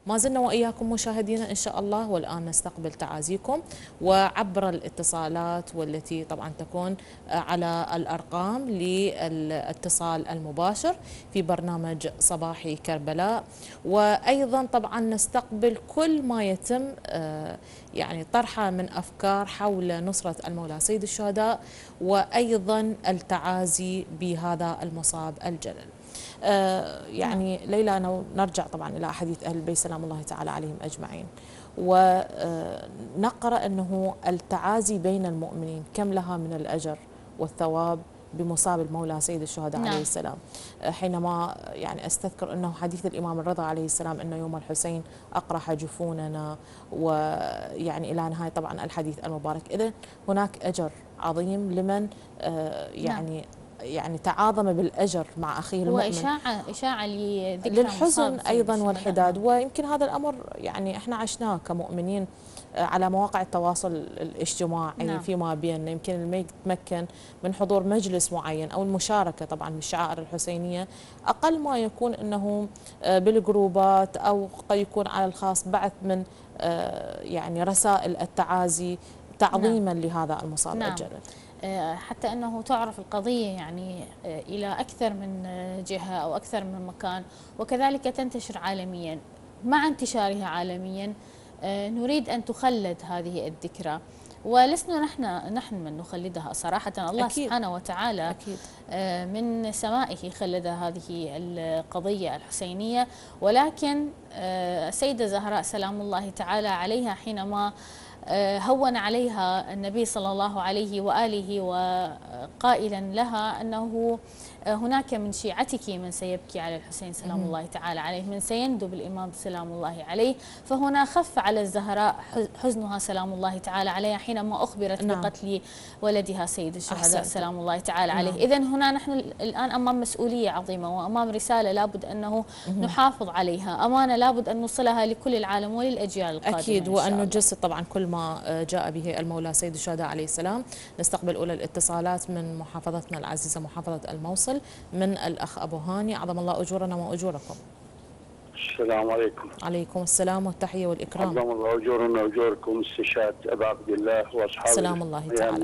ما زلنا وإياكم مشاهدينا إن شاء الله، والآن نستقبل تعازيكم وعبر الاتصالات والتي طبعا تكون على الأرقام للاتصال المباشر في برنامج صباحي كربلاء. وأيضا طبعا نستقبل كل ما يتم يعني طرحه من أفكار حول نصرة المولى سيد الشهداء وأيضا التعازي بهذا المصاب الجلل. يعني ليلى نرجع طبعا إلى حديث أهل البيت سلام الله تعالى عليهم أجمعين، ونقرأ أنه التعازي بين المؤمنين كم لها من الأجر والثواب بمصاب المولى سيد الشهداء عليه السلام. حينما يعني أستذكر أنه حديث الإمام الرضا عليه السلام أنه يوم الحسين أقرح جفوننا، ويعني إلى نهاية طبعا الحديث المبارك. إذن هناك أجر عظيم لمن يعني تعاظم بالأجر مع أخيه المؤمن، وإشاعة للحزن أيضا والحداد. ويمكن هذا الأمر يعني إحنا عشناه كمؤمنين على مواقع التواصل الاجتماعي فيما بيننا. يمكن اللي ما يتمكن من حضور مجلس معين أو المشاركة طبعا بالشعائر الحسينية، أقل ما يكون أنه بالجروبات أو قد يكون على الخاص بعث من يعني رسائل التعازي تعظيما لهذا المصاب الجلل. حتى أنه تعرف القضية يعني إلى أكثر من جهة أو أكثر من مكان، وكذلك تنتشر عالميا. مع انتشارها عالميا نريد أن تخلد هذه الذكرى، ولسنا نحن من نخلدها صراحة. الله سبحانه وتعالى من سمائه خلد هذه القضية الحسينية، ولكن السيدة زهراء سلام الله تعالى عليها حينما هون عليها النبي صلى الله عليه وآله وقائلا لها أنه هناك من شيعتك من سيبكي على الحسين سلام الله تعالى عليه، من سيندب الإمام سلام الله عليه، فهنا خف على الزهراء حزنها سلام الله تعالى عليها حينما أخبرت بقتل ولدها سيد الشهداء سلام الله تعالى عليه. إذن هنا نحن الآن أمام مسؤولية عظيمة وأمام رسالة لابد أنه نحافظ عليها، أمانة لابد أن نوصلها لكل العالم وللأجيال القادمة أكيد، وأن نجسد طبعا كل ما جاء به المولى سيد الشهداء عليه السلام. نستقبل أولى الاتصالات من محافظتنا العزيزة محافظة الموصل من الأخ أبو هاني، عظم الله أجورنا وأجوركم. السلام عليكم. عليكم السلام والتحية والإكرام. عظم الله أجورنا وأجوركم استشهاد أبا عبد الله وأصحابه سلام الله تعالى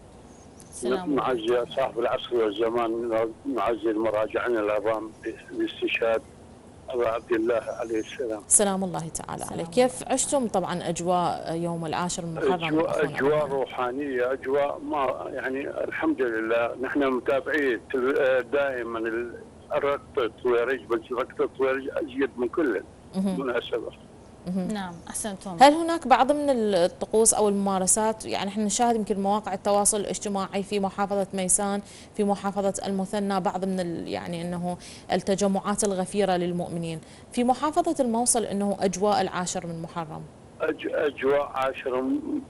عليه. نعزي صاحب العصر والزمان، نعزي المراجعين العظام باستشهاد أبا عبد الله عليه السلام. سلام الله تعالى عليه. كيف عشتم طبعا أجواء يوم العاشر من محرم؟ أجواء روحانية، أجواء ما يعني الحمد لله. نحن متابعين دائما ركض الطويرج، بس ركض الطويرج أزيد من كل مناسبة. نعم أحسنتم. هل هناك بعض من الطقوس أو الممارسات، يعني احنا نشاهد يمكن مواقع التواصل الاجتماعي في محافظة ميسان، في محافظة المثنى، بعض من يعني أنه التجمعات الغفيرة للمؤمنين. في محافظة الموصل أنه أجواء العاشر من محرم، أجواء عاشر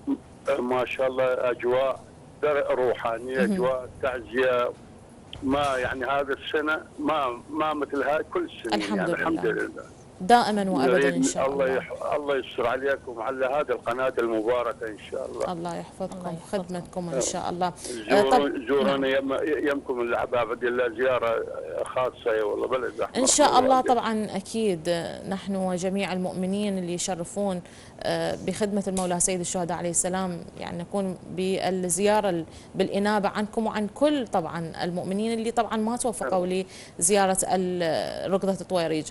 ما شاء الله، أجواء روحانية، أجواء تعزية. ما يعني هذا السنة ما مثل هاي كل السنين. الحمد لله. الحمد لله دائما وابدا ان شاء الله. الله يستر عليكم وعلى هذه القناه المباركه ان شاء الله. الله يحفظكم، خدمتكم ان شاء الله. زورونا يمكم الاحباب عبد الله زياره خاصه والله بلد ان شاء الله. طبعا اكيد نحن وجميع المؤمنين اللي يشرفون بخدمه المولى سيد الشهداء عليه السلام يعني نكون بالزياره بالانابه عنكم وعن كل طبعا المؤمنين اللي طبعا ما توفقوا لزياره ركضه الطويريج.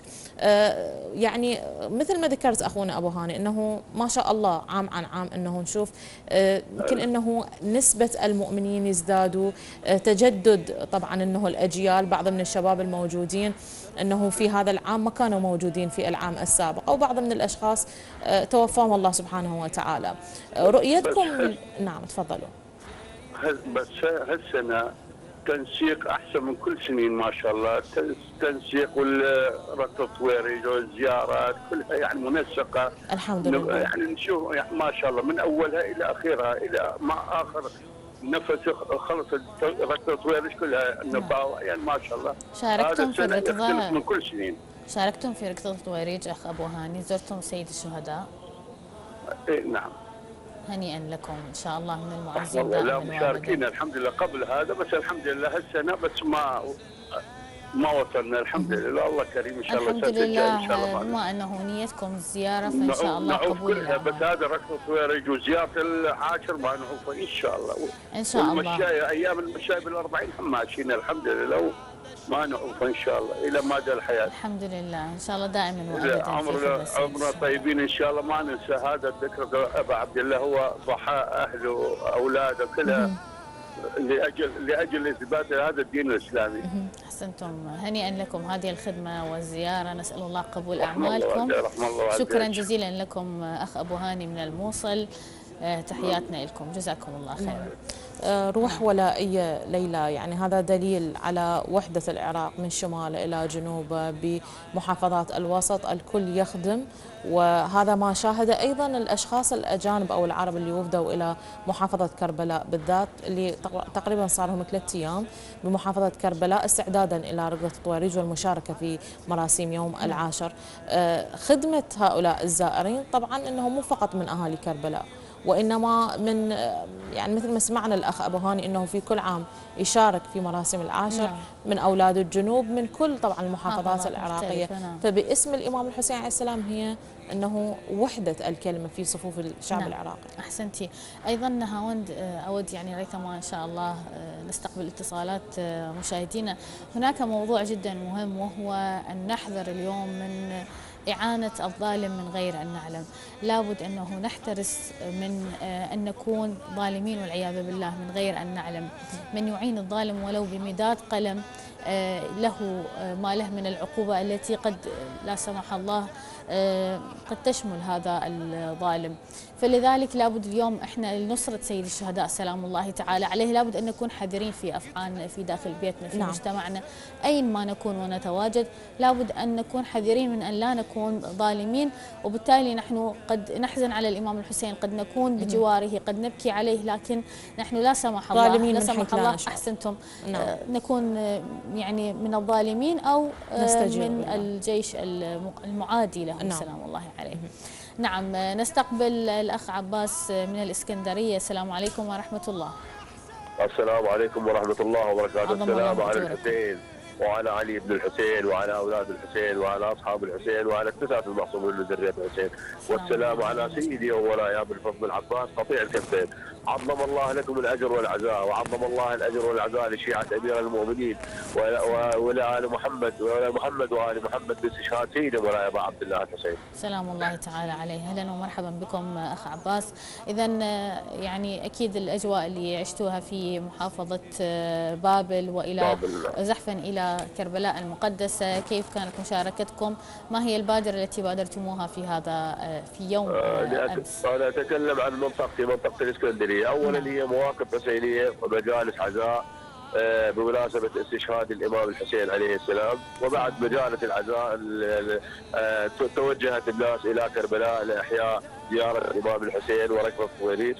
يعني مثل ما ذكرت أخونا أبو هاني أنه ما شاء الله عام عن عام أنه نشوف يمكن أنه نسبة المؤمنين يزدادوا، تجدد طبعا أنه الأجيال، بعض من الشباب الموجودين أنه في هذا العام ما كانوا موجودين في العام السابق، أو بعض من الأشخاص توفاهم الله سبحانه وتعالى. رؤيتكم؟ نعم تفضلوا. بس هالسنة تنسيق احسن من كل سنين ما شاء الله. تنسيق والركض الطويريج والزيارات كلها يعني منسقه الحمد لله. يعني نشوف يعني ما شاء الله من اولها الى اخرها الى ما اخر نفس خلص ركض الطويريج كلها النباوه يعني ما شاء الله. شاركتم في ركضه من كل سنين. شاركتم في ركض الطويريج اخ ابو هاني، زرتم سيد الشهداء؟ اي نعم. هنيئا لكم ان شاء الله من المعزين. لا مشاركين الحمد لله قبل هذا، بس الحمد لله هالسنه بس ما وصلنا الحمد لله. الله كريم ان شاء الله. الحمد لله. بما انه نيتكم الزياره فان شاء الله قبول كلها. بس هذا ركض سويرج وزياره العاشر ما نعوفه ان شاء الله. ان شاء الله. والمشاية ايام المشاية بال40 هم ماشيين الحمد لله ما نعوفه ان شاء الله الى مدى الحياه. الحمد لله ان شاء الله دائما وابدا. عمرنا طيبين ان شاء الله. ما ننسى هذا الذكر. ابا عبد الله هو ضحى اهله واولاده كلها لاجل اثبات هذا الدين الاسلامي. احسنتم. هنيئا لكم هذه الخدمه والزياره. نسال الله قبول اعمالكم. شكرا جزيلا لكم اخ ابو هاني من الموصل. تحياتنا لكم. جزاكم الله خيرا. روح ولائية ليلى، يعني هذا دليل على وحدة العراق من شمال إلى جنوب بمحافظات الوسط، الكل يخدم، وهذا ما شاهده أيضا الأشخاص الأجانب أو العرب اللي وفدوا إلى محافظة كربلاء بالذات، اللي تقريبا صار لهم 3 أيام بمحافظة كربلاء استعدادا إلى رقدة الطويريج والمشاركة في مراسيم يوم العاشر. خدمة هؤلاء الزائرين طبعا أنه مو فقط من أهالي كربلاء، وإنما من يعني مثل ما سمعنا الأخ أبو هاني أنه في كل عام يشارك في مراسم العاشر من أولاد الجنوب من كل طبعا المحافظات العراقية. فباسم الإمام الحسين عليه السلام هي أنه وحدة الكلمة في صفوف الشعب العراقي. أحسنتي. أيضا نهاوند أود يعني ريثما إن شاء الله نستقبل اتصالات مشاهدينا. هناك موضوع جدا مهم وهو أن نحذر اليوم من إعانة الظالم من غير أن نعلم. لابد أنه نحترس من أن نكون ظالمين والعياذ بالله من غير أن نعلم. من يعين الظالم ولو بمداد قلم له ما له من العقوبة التي قد لا سمح الله قد تشمل هذا الظالم. فلذلك لابد اليوم احنا لنصرة سيد الشهداء سلام الله تعالى عليه لابد ان نكون حذرين في افعالنا في داخل بيتنا في مجتمعنا اين ما نكون ونتواجد. لابد ان نكون حذرين من ان لا نكون ظالمين، وبالتالي نحن قد نحزن على الامام الحسين، قد نكون بجواره، قد نبكي عليه، لكن نحن لا سمح الله ظالمين لا سمح الله احسنتم نكون يعني من الظالمين او من الجيش المعادي له سلام الله عليه. نعم. نستقبل الأخ عباس من الإسكندرية. السلام عليكم ورحمة الله. السلام عليكم ورحمة الله وبركاته. السلام على الحسين وعلى علي بن الحسين وعلى أولاد الحسين وعلى أصحاب الحسين وعلى التسعة المعصومين من ذرية الحسين، والسلام على سيدي وولاي أبي الفضل العباس قطيع الكفين. عظم الله لكم الأجر والعزاء، وعظم الله الأجر والعزاء لشيعة أمير المؤمنين ولآل محمد وآل محمد باستشهاد سيدي ولاي أبا عبد الله الحسين. سلام الله تعالى عليه. أهلا ومرحبا بكم أخ عباس. إذا يعني أكيد الأجواء اللي عشتوها في محافظة بابل وإلى زحفا إلى كربلاء المقدسة، كيف كانت مشاركتكم؟ ما هي البادرة التي بادرتموها في هذا في يوم أمس؟ أنا أتكلم عن منطقة الإسكندرية. أولا هي مواقف حسينية ومجالس عزاء بمناسبة استشهاد الإمام الحسين عليه السلام، وبعد مجالس العزاء توجهت الناس إلى كربلاء لإحياء زيارة الإمام الحسين وركب الطويريج،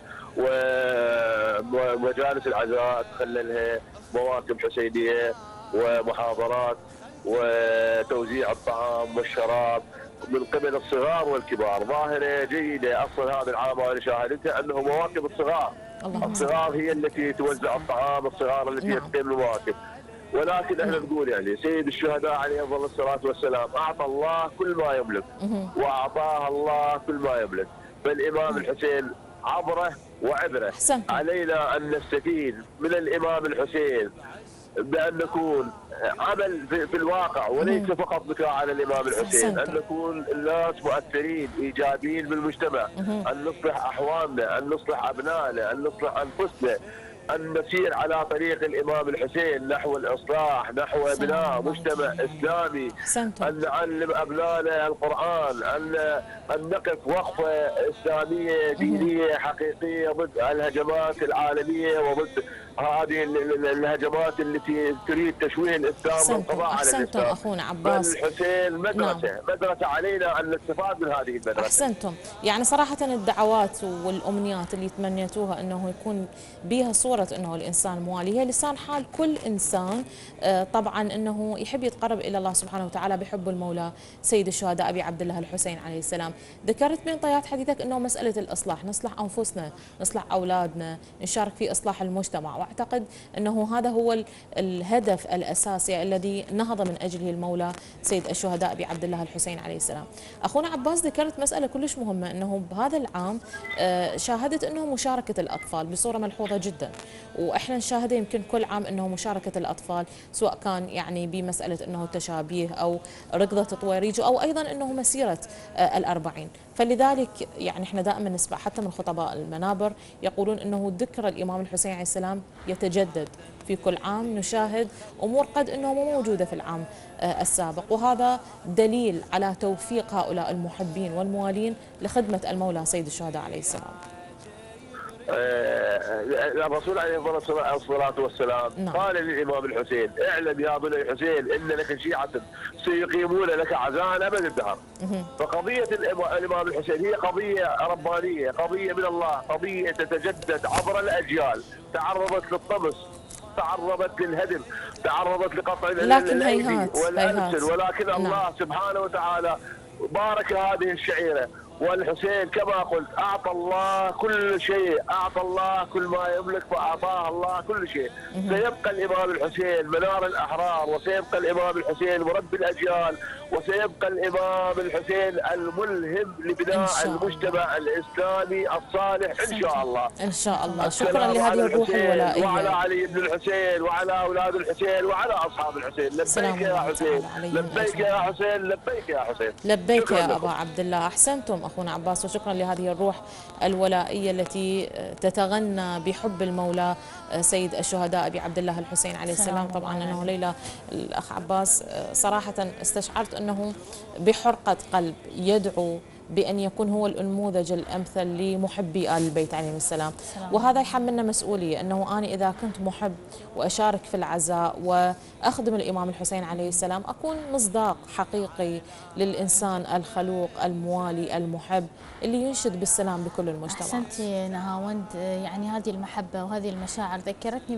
ومجالس العزاء تخللها مواكب حسينية ومحاضرات وتوزيع الطعام والشراب من قبل الصغار والكبار. ظاهرة جيدة. أصلا هذا العام أنا شاهدتها أنه مواكب الصغار. الصغار هي التي توزع الطعام، الصغار التي تقيم المواكب. ولكن احنا نقول يعني سيد الشهداء عليه افضل الصلاه والسلام اعطى الله كل ما يملك واعطاه الله كل ما يملك. فالامام الحسين عبره وعبره. علينا ان نستفيد من الامام الحسين بأن نكون عمل في الواقع وليس فقط بكاء على الإمام الحسين، أن نكون الناس مؤثرين إيجابيين بالمجتمع، أن نصلح أحوالنا، أن نصلح أبنائنا، أن نصلح أنفسنا، أن نسير على طريق الإمام الحسين نحو الإصلاح، نحو بناء مجتمع إسلامي، أن نعلم أبنائنا القرآن، أن نقف وقفة إسلامية دينية حقيقية ضد الهجمات العالمية وضد هذه الهجمات التي تريد تشويه الإسلام والقضاء على الإسلام. أخونا عباس. الحسين مدرسة علينا أن نستفاد من هذه المدرسة. أحسنتم. يعني صراحة الدعوات والأمنيات اللي تمنيتوها أنه يكون بها صورة مسيرة أنه الإنسان موالي، هي لسان حال كل إنسان طبعا أنه يحب يتقرب إلى الله سبحانه وتعالى بحب المولى سيد الشهداء أبي عبد الله الحسين عليه السلام. ذكرت من طيات حديثك أنه مسألة الإصلاح، نصلح أنفسنا، نصلح أولادنا، نشارك في إصلاح المجتمع، وأعتقد أنه هذا هو الهدف الأساسي الذي نهض من أجله المولى سيد الشهداء أبي عبد الله الحسين عليه السلام. أخونا عباس ذكرت مسألة كلش مهمة، أنه بهذا العام شاهدت أنه مشاركة الأطفال بصورة ملحوظة جدا، وإحنا نشاهد يمكن كل عام أنه مشاركة الأطفال سواء كان يعني بمسألة أنه التشابيه أو ركضة طويريج أو أيضا أنه مسيرة الأربعين. فلذلك يعني احنا دائما نسمع حتى من خطباء المنابر يقولون أنه ذكر الإمام الحسين عليه السلام يتجدد في كل عام، نشاهد أمور قد أنه مو موجودة في العام السابق، وهذا دليل على توفيق هؤلاء المحبين والموالين لخدمة المولى سيد الشهداء عليه السلام. الرسول عليه الصلاة والسلام قال للإمام الحسين: اعلم يا بني الحسين إن لك شيعة سيقيمون لك عزاء أبد الدهر. فقضية الإمام الحسين هي قضية ربانية، قضية من الله، قضية تتجدد عبر الأجيال، تعرضت للطمس، تعرضت للهدم، تعرضت لقطع الأيدي والألسن، ولكن الله سبحانه وتعالى بارك هذه الشعيرة. والحسين كما قلت أعطى الله كل شيء، أعطى الله كل ما يملك فأعطاه الله كل شيء. سيبقى الإمام الحسين منار الأحرار، وسيبقى الإمام الحسين مربي الأجيال، وسيبقى الإمام الحسين الملهم لبناء المجتمع الإسلامي الصالح إن شاء الله. إن شاء الله. شكرا لهذه الروح الولائية. وعلى علي بن الحسين وعلى أولاد الحسين وعلى أصحاب الحسين. لبيك يا حسين، لبيك يا حسين، لبيك يا حسين. لبيك يا أبا عبد الله. أحسنتم أخونا عباس، وشكرا لهذه الروح الولائية التي تتغنى بحب المولى سيد الشهداء أبي عبد الله الحسين عليه السلام. طبعا أنه ليلى الأخ عباس صراحة استشعرت أنه بحرقة قلب يدعو بأن يكون هو النموذج الأمثل لمحبي آل البيت عليهم السلام. وهذا يحملنا مسؤولية، أنه أنا إذا كنت محب وأشارك في العزاء وأخدم الإمام الحسين عليه السلام أكون مصداق حقيقي للإنسان الخلوق الموالي المحب اللي ينشد بالسلام بكل المجتمع. أحسنتي نهاوند، يعني هذه المحبة وهذه المشاعر ذكرتني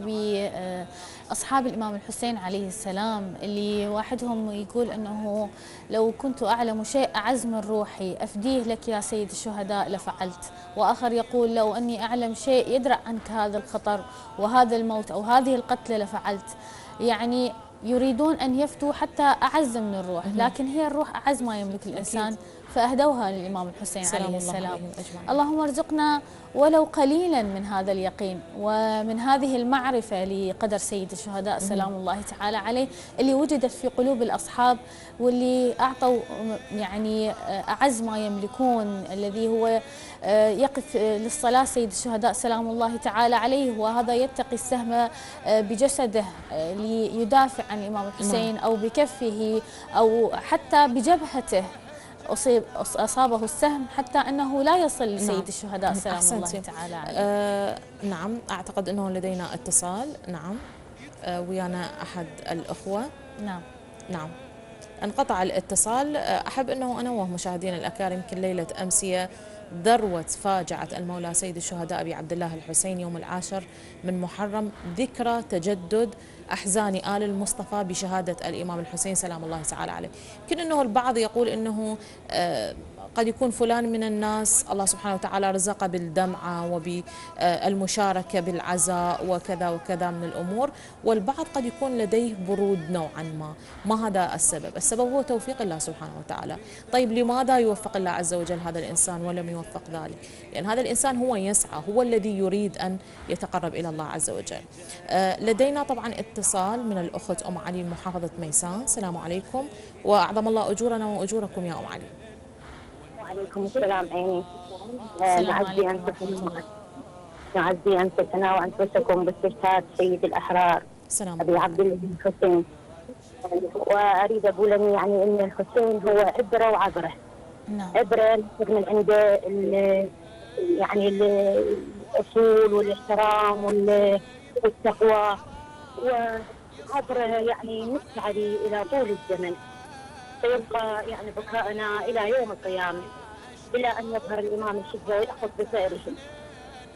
بأصحاب الإمام الحسين عليه السلام، اللي واحدهم يقول أنه لو كنت أعلم شيء أعز من روحي أفديه لك يا سيد الشهداء لفعلت، وآخر يقول لو أني أعلم شيء يدرأ عنك هذا الخطر وهذا الموت أو هذه القتلة لفعلت. يعني يريدون أن يفدوا حتى أعز من الروح، لكن هي الروح أعز ما يملك الإنسان، فأهدوها للإمام الحسين عليه السلام. اللهم ارزقنا ولو قليلا من هذا اليقين ومن هذه المعرفة لقدر سيد الشهداء سلام الله تعالى عليه، اللي وجدت في قلوب الأصحاب، واللي أعطوا يعني أعز ما يملكون، الذي هو يقف للصلاة سيد الشهداء سلام الله تعالى عليه، وهذا يتقي السهم بجسده ليدافع عن الإمام الحسين أو بكفه أو حتى بجبهته، أصابه السهم حتى أنه لا يصل لسيد الشهداء سلام الله تعالى عليه. نعم، أعتقد أنه لدينا اتصال. نعم، ويانا أحد الأخوة. نعم انقطع الاتصال. أحب أنه أنوه مشاهدينا الأكارم، يمكن ليلة أمسية ذروة فاجعة المولى سيد الشهداء أبي عبد الله الحسين يوم 10 من محرم، ذكرى تجدد أحزان آل المصطفى بشهادة الإمام الحسين سلام الله تعالى عليه. يمكن أنه البعض يقول أنه قد يكون فلان من الناس الله سبحانه وتعالى رزقه بالدمعة وبالمشاركة بالعزاء وكذا وكذا من الأمور، والبعض قد يكون لديه برود نوعا ما هذا السبب. السبب هو توفيق الله سبحانه وتعالى. طيب لماذا يوفق الله عز وجل هذا الإنسان ولم يوفق ذلك؟ لأن هذا الإنسان هو يسعى، هو الذي يريد أن يتقرب إلى الله عز وجل. لدينا طبعا اتصال من الأخت أم علي محافظة ميسان. السلام عليكم وأعظم الله أجورنا وأجوركم يا أم علي. وعليكم السلام عيني. نعزي أنفسنا وأنفسكم باستشهاد سيد الأحرار أبي عبد الله الحسين. وأريد أقول يعني أن الحسين هو عبرة وعبرة. عبرة من عنده يعني الأصول والاحترام والتقوى، وعبرة يعني مستعدي إلى طول الزمن، سيبقى يعني بكاءنا إلى يوم القيامة إلى أن يظهر الإمام الشجاع ويأخذ بسائرهم.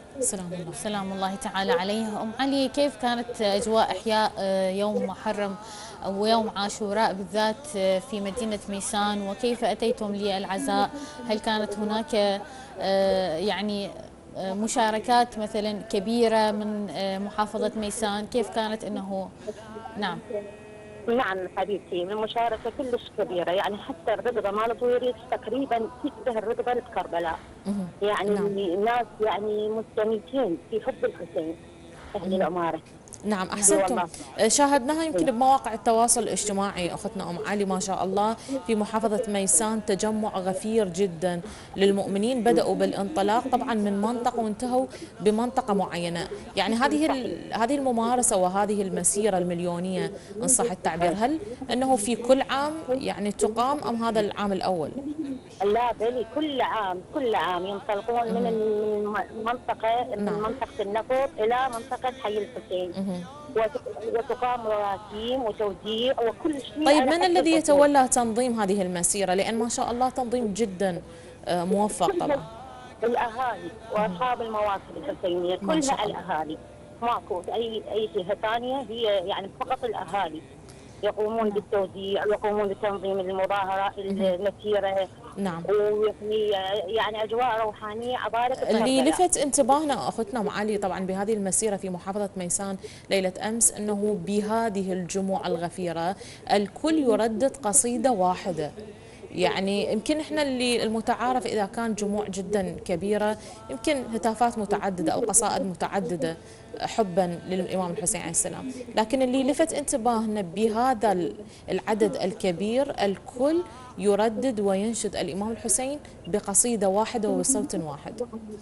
سلام الله تعالى عليه. أم علي، كيف كانت أجواء إحياء يوم محرم أو يوم عاشوراء بالذات في مدينة ميسان، وكيف أتيتم للعزاء؟ هل كانت هناك يعني مشاركات مثلا كبيرة من محافظة ميسان؟ كيف كانت أنه نعم حبيبتي، من مشاركة كلش كبيرة، يعني حتى الرقبة مال طويريس تقريبا تشبه الرقبة بكربلاء. يعني الناس يعني مستميتين في حب الحسين أهل العمارة. نعم أحسنتم. شاهدناها يمكن بمواقع التواصل الاجتماعي أختنا أم علي، ما شاء الله في محافظة ميسان تجمع غفير جدا للمؤمنين، بدأوا بالانطلاق طبعا من منطقة وانتهوا بمنطقة معينة. يعني هذه الممارسة وهذه المسيرة المليونية إن صح التعبير، هل أنه في كل عام يعني تقام أم هذا العام الأول؟ لا بلي كل عام ينطلقون من المنطقة من منطقة النفط إلى منطقة حي الحسين، وتقام مراسيم وتوزيع وكل شيء. طيب من الذي يتولى تنظيم هذه المسيرة؟ لأن ما شاء الله تنظيم جدا موفق طبعا. الأهالي وأصحاب المواقف الحسينية كلها الأهالي، ماكو أي جهة ثانية، هي يعني فقط الأهالي يقومون بالتوزيع ويقومون بتنظيم المظاهرة المسيرة. نعم. يعني أجواء روحانية عبارة. اللي لفت انتباهنا أختنا أم علي طبعا بهذه المسيرة في محافظة ميسان ليلة أمس أنه بهذه الجموع الغفيرة الكل يردد قصيدة واحدة. يعني يمكن احنا اللي المتعارف اذا كان جموع جدا كبيره يمكن هتافات متعدده او قصائد متعدده حبا للامام الحسين عليه السلام، لكن اللي لفت انتباهنا بهذا العدد الكبير الكل يردد وينشد الامام الحسين بقصيده واحده وبصوت واحد.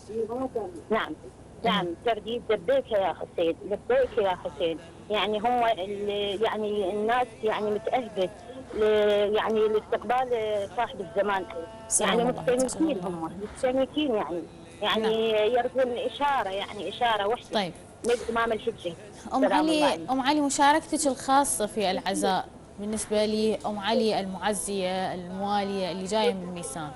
نعم ترديد لبيك يا حسين، لبيك يا حسين. يعني هم يعني الناس يعني متأهبة يعني لاستقبال صاحب الزمان، يعني مستميتين، هم مستميتين يعني يرجون إشارة وحدة. طيب من الإمام الحجي. أم علي مشاركتك الخاصة في العزاء بالنسبة لي أم علي المعزية الموالية اللي جاية من ميسان.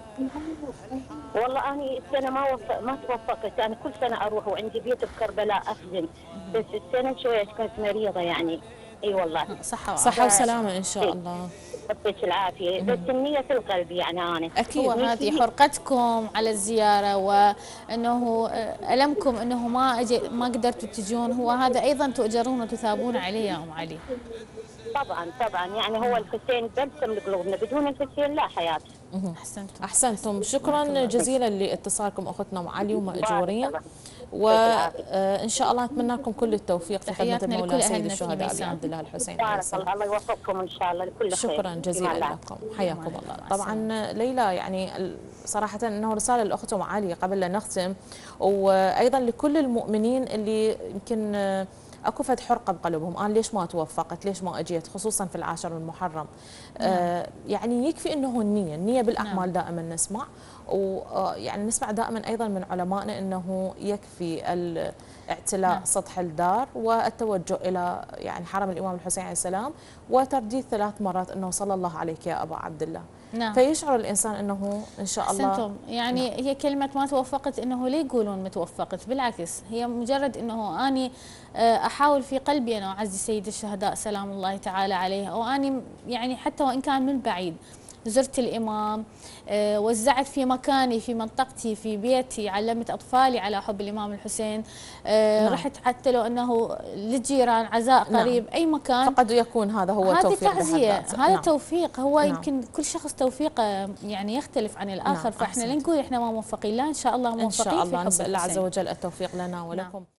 والله أنا السنة ما توفقت، أنا كل سنة أروح وعندي بيت بكربلاء أخدم، بس السنة شوية كنت مريضة يعني. اي والله صحة وسلامة ان شاء الله. يعطيك العافية، بس النية في القلب يعني أنا أكيد. هذه حرقتكم على الزيارة وأنه ألمكم أنه ما قدرتوا تجون، هو هذا أيضا تؤجرون وتثابون عليه يا أم علي. طبعا يعني هو الحسين بلسم لقلوبنا، بدون الحسين لا حياة. أحسنتم. شكرا جزيلا لاتصالكم أختنا أم علي ومأجورين، وإن شاء الله نتمنى لكم كل التوفيق في خدمة المولى سيد الشهداء أبي عبد الله الحسين عليه السلام. الله يوفقكم إن شاء الله لكل خير. شكرا جزيلا لكم، حياكم الله. طبعا ليلى يعني صراحة أنه رسالة للأخت أم علي قبل لا نختم، وأيضا لكل المؤمنين اللي يمكن اكو فد حرقه بقلبهم، انا ليش ما توفقت، ليش ما اجيت، خصوصا في العاشر من محرم. يعني يكفي انه النيه بالاعمال. دائما نسمع، ويعني نسمع دائما ايضا من علمائنا انه يكفي الاعتلاء سطح الدار والتوجه الى يعني حرم الامام الحسين عليه السلام وترديد 3 مرات انه صلى الله عليك يا ابا عبد الله. فيشعر الانسان انه ان شاء الله يعني هي كلمه ما توفقت انه ليه يقولون ما توفقت، بالعكس هي مجرد انه اني احاول في قلبي ان اعزي سيد الشهداء سلام الله تعالى عليه، واني يعني حتى وان كان من بعيد زرت الإمام، وزعت في مكاني في منطقتي في بيتي، علمت أطفالي على حب الإمام الحسين. رحت حتى لو أنه للجيران عزاء قريب. أي مكان فقد يكون هذا هو توفيق. هذه تعزية، هذا توفيق. هو يمكن كل شخص توفيقه يعني يختلف عن الآخر. فإحنا لا نقول إحنا ما موفقين، لا إن شاء الله موفقين. إن شاء الله نسأل الله عز وجل التوفيق لنا ولكم.